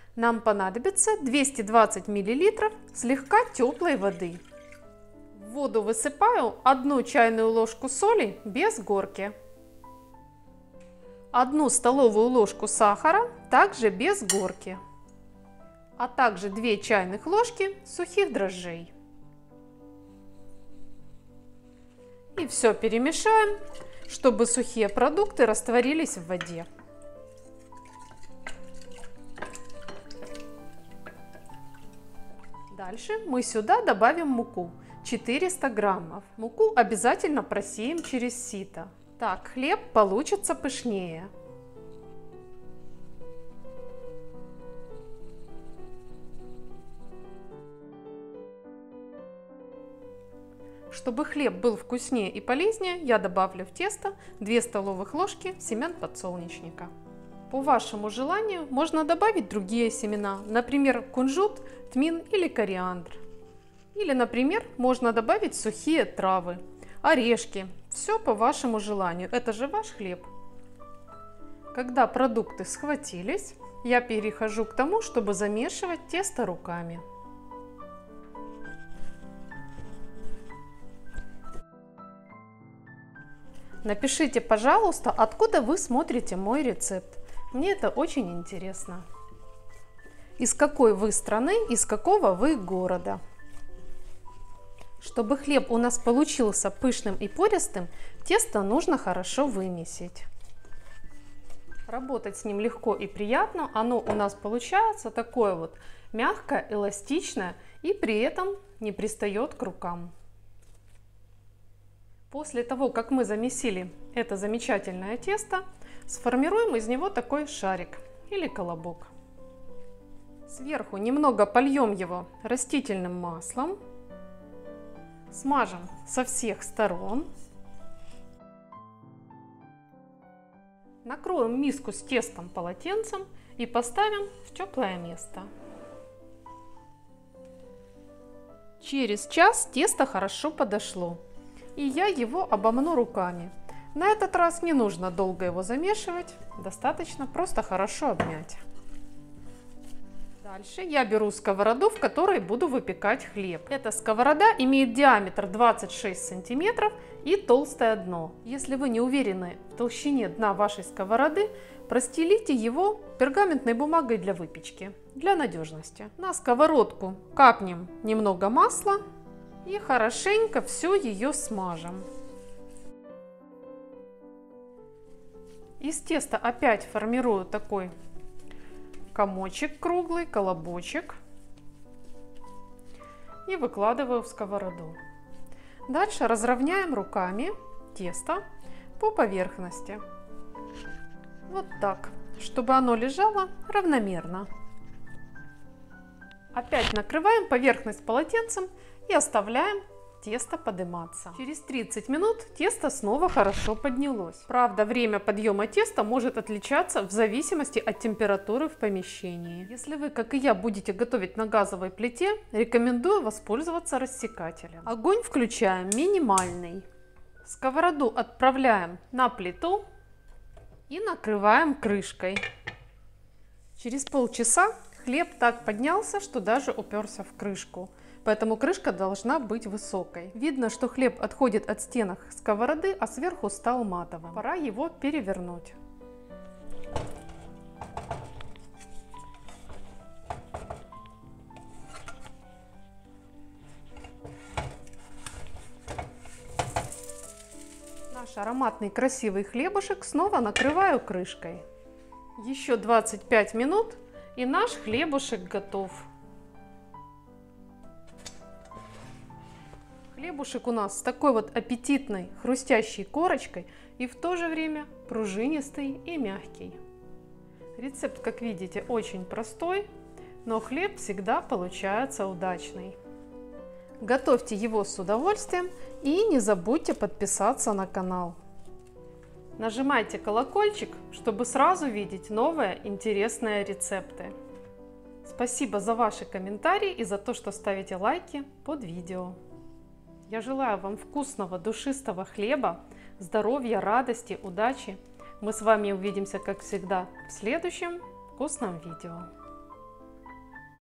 Нам понадобится 220 мл слегка теплой воды. В воду высыпаю 1 чайную ложку соли без горки, 1 столовую ложку сахара, также без горки, а также 2 чайных ложки сухих дрожжей. И все перемешаем, чтобы сухие продукты растворились в воде. Дальше мы сюда добавим муку 400 граммов. Муку обязательно просеем через сито. Так хлеб получится пышнее. Чтобы хлеб был вкуснее и полезнее, я добавлю в тесто 2 столовых ложки семян подсолнечника. По вашему желанию можно добавить другие семена, например, кунжут, тмин или кориандр. Или, например, можно добавить сухие травы, орешки. Все по вашему желанию, это же ваш хлеб. Когда продукты схватились, я перехожу к тому, чтобы замешивать тесто руками. Напишите, пожалуйста, откуда вы смотрите мой рецепт. Мне это очень интересно. Из какой вы страны, из какого вы города. Чтобы хлеб у нас получился пышным и пористым, тесто нужно хорошо вымесить. Работать с ним легко и приятно. Оно у нас получается такое вот мягкое, эластичное и при этом не пристает к рукам. После того, как мы замесили это замечательное тесто, сформируем из него такой шарик или колобок. Сверху немного польем его растительным маслом. Смажем со всех сторон. Накроем миску с тестом полотенцем и поставим в теплое место. Через час тесто хорошо подошло, и я его обомну руками. На этот раз не нужно долго его замешивать, достаточно просто хорошо обмять. Дальше я беру сковороду, в которой буду выпекать хлеб. Эта сковорода имеет диаметр 26 сантиметров и толстое дно. Если вы не уверены в толщине дна вашей сковороды, простелите его пергаментной бумагой для выпечки, для надежности. На сковородку капнем немного масла и хорошенько все ее смажем. Из теста опять формирую такой комочек круглый, колобочек и выкладываю в сковороду. Дальше разровняем руками тесто по поверхности. Вот так, чтобы оно лежало равномерно. Опять накрываем поверхность полотенцем и оставляем тесто подниматься. Через 30 минут тесто снова хорошо поднялось. Правда, время подъема теста может отличаться в зависимости от температуры в помещении. Если вы, как и я, будете готовить на газовой плите, рекомендую воспользоваться рассекателем. Огонь включаем минимальный. Сковороду отправляем на плиту и накрываем крышкой. Через полчаса хлеб так поднялся, что даже уперся в крышку. Поэтому крышка должна быть высокой. Видно, что хлеб отходит от стенок сковороды, а сверху стал матовым. Пора его перевернуть. Наш ароматный красивый хлебушек снова накрываю крышкой. Еще 25 минут и наш хлебушек готов. Хлебушек у нас с такой вот аппетитной хрустящей корочкой и в то же время пружинистый и мягкий. Рецепт, как видите, очень простой, но хлеб всегда получается удачный. Готовьте его с удовольствием и не забудьте подписаться на канал. Нажимайте колокольчик, чтобы сразу видеть новые интересные рецепты. Спасибо за ваши комментарии и за то, что ставите лайки под видео. Я желаю вам вкусного, душистого хлеба, здоровья, радости, удачи. Мы с вами увидимся, как всегда, в следующем вкусном видео.